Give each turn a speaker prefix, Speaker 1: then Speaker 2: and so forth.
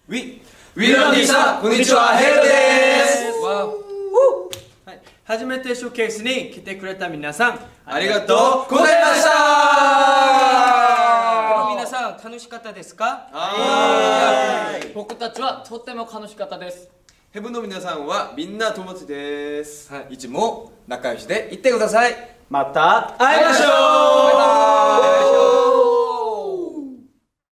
Speaker 1: ウィルの D さん、こんにちは、ヘイロです。
Speaker 2: はい、初めてショーケースに来てくれた皆さん、
Speaker 1: ありがとうございました。
Speaker 2: 皆さん、楽しかったですか？
Speaker 3: 僕たちはとっても楽しかったです。
Speaker 1: ヘブンの皆さんはみんな友達です。いつも仲良しでいってください。
Speaker 2: また会いましょう。